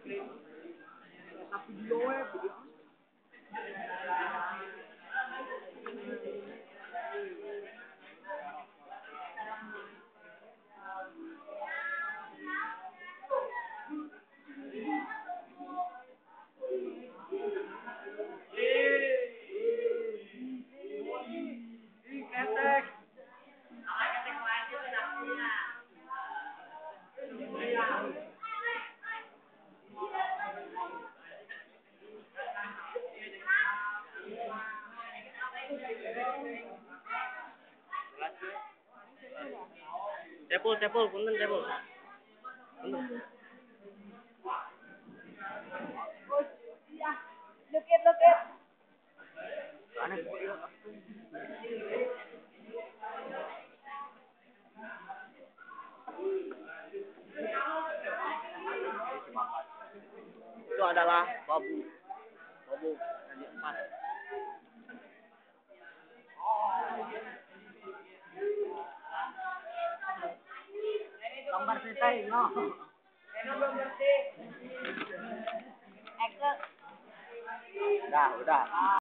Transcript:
Cepul, punten cepul. Punten. Lukit. Itu adalah babu tadi 4. Gambar selesai, no. Udah.